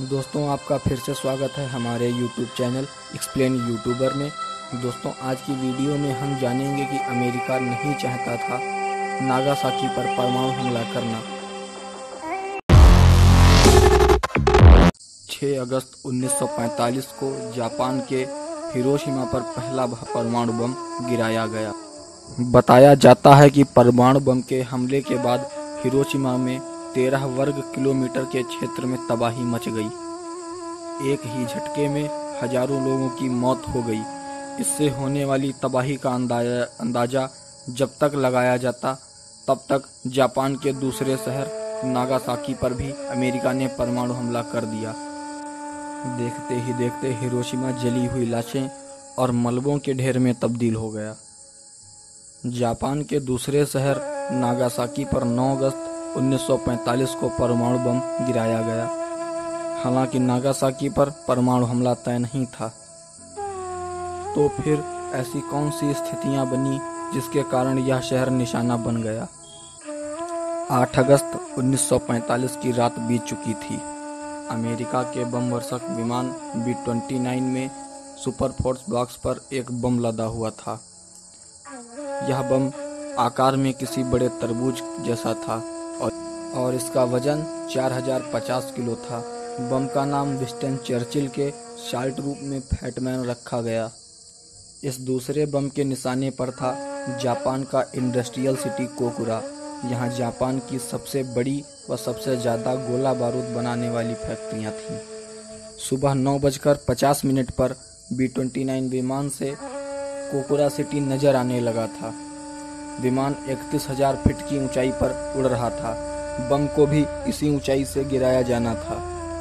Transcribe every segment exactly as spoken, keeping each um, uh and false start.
दोस्तों आपका फिर से स्वागत है हमारे यूट्यूब चैनल एक्सप्लेन यूट्यूबर में। दोस्तों आज की वीडियो में हम जानेंगे कि अमेरिका नहीं चाहता था नागासाकी पर परमाणु हमला करना। छह अगस्त उन्नीस सौ पैंतालीस को जापान के हिरोशिमा पर पहला परमाणु बम गिराया गया। बताया जाता है कि परमाणु बम के हमले के बाद हिरोशिमा में तेरह वर्ग किलोमीटर के क्षेत्र में तबाही मच गई। एक ही झटके में हजारों लोगों की मौत हो गई। इससे होने वाली तबाही का अंदाजा अंदाजा जब तक लगाया जाता तब तक जापान के दूसरे शहर नागासाकी पर भी अमेरिका ने परमाणु हमला कर दिया। देखते ही देखते हिरोशिमा जली हुई लाशें और मलबों के ढेर में तब्दील हो गया। जापान के दूसरे शहर नागासाकी पर नौ अगस्त उन्नीस सौ पैंतालीस को परमाणु बम गिराया गया। हालांकि नागासाकी पर परमाणु हमला तय नहीं था। तो फिर ऐसी कौन सी स्थितियां बनी जिसके कारण यह शहर निशाना बन गया। आठ अगस्त उन्नीस सौ पैंतालीस की रात बीत चुकी थी। अमेरिका के बम वर्षक विमान बी ट्वेंटी नाइन में सुपरफोर्स बॉक्स पर एक बम लदा हुआ था। यह बम आकार में किसी बड़े तरबूज जैसा था और, और इसका वजन चार हजार पचास किलो था। बम का नाम विंस्टन चर्चिल के शार्ट रूप में फैटमैन रखा गया। इस दूसरे बम के निशाने पर था जापान का इंडस्ट्रियल सिटी कोकुरा। यहाँ जापान की सबसे बड़ी व सबसे ज़्यादा गोला बारूद बनाने वाली फैक्ट्रियाँ थीं। सुबह नौ बजकर पचास मिनट पर बी ट्वेंटी नाइन विमान से कोकुरा सिटी नजर आने लगा था। विमान इकतीस हजार फीट की ऊंचाई पर उड़ रहा था। बम को भी इसी ऊंचाई से गिराया जाना था,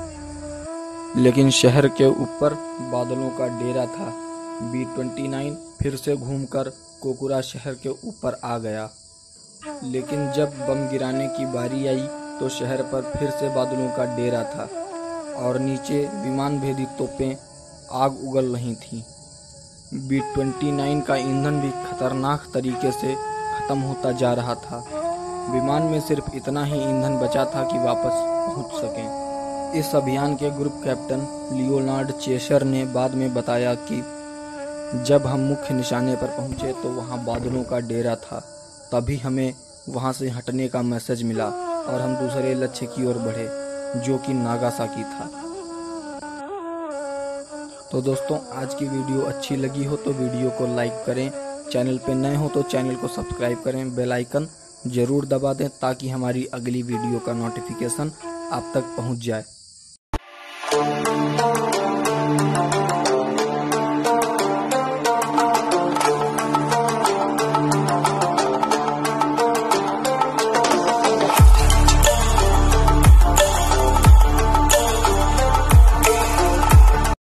लेकिन शहर के ऊपर बादलों का डेरा था। बी ट्वेंटी नाइन फिर से घूमकर कोकुरा शहर के ऊपर आ गया, लेकिन जब बम गिराने की बारी आई तो शहर पर फिर से बादलों का डेरा था और नीचे विमान भेदी तोपें आग उगल रही थीं। बी ट्वेंटी नाइन का ईंधन भी खतरनाक तरीके से खत्म होता जा रहा था। विमान में सिर्फ इतना ही ईंधन बचा था कि वापस पहुंच सकें। इस अभियान के ग्रुप कैप्टन लियोनार्ड चेशर ने बाद में बताया कि जब हम मुख्य निशाने पर पहुंचे तो वहां बादलों का डेरा था। तभी हमें वहां से हटने का मैसेज मिला और हम दूसरे लक्ष्य की ओर बढ़े, जो कि नागासाकी था। तो दोस्तों आज की वीडियो अच्छी लगी हो तो वीडियो को लाइक करें। चैनल पे नए हो तो चैनल को सब्सक्राइब करें। बेल आइकन जरूर दबा दें ताकि हमारी अगली वीडियो का नोटिफिकेशन आप तक पहुंच जाए।